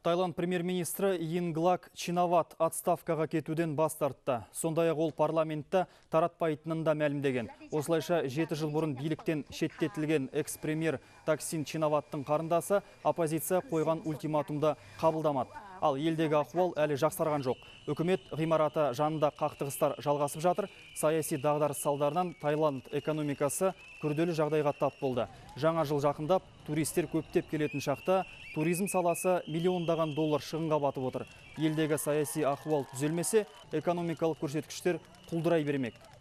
Таиланд премьер-министрі Йинглак Чинават отставкаға кетуден бас тартты. Сондай-ақ ол парламентті таратпайтынын да мәлімдеген. Осылайша 7 жыл бұрын биліктен шеттетілген экс-премьер Таксин Чинаваттың қарындасы оппозиция қойған ультиматумды қабылдамады. Ал елдегі ахуал әлі жақсарған жоқ. Үкімет ғимараты жанында қақтығыстар жалғасып жатыр. Саяси дағдарыс салдарынан Таиланд экономикасы күрделі жағдайға тап болды. Жаңа жыл жақындап, туристер көптеп келетін шақта туризм саласы миллиондаған доллар шығынға батып отыр. Елдегі саяси ахуал түзелмесе, экономикалық көрсеткіштер құлдырай бермек.